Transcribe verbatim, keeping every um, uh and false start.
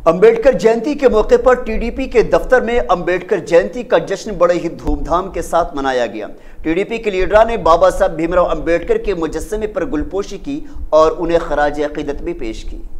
अंबेडकर जयंती के मौके पर टीडीपी के दफ्तर में अंबेडकर जयंती का जश्न बड़े ही धूमधाम के साथ मनाया गया। टीडीपी के लीडरों ने बाबा साहब भीमराव अंबेडकर के मुजस्समे पर गुलपोशी की और उन्हें खराज अकीदत भी पेश की।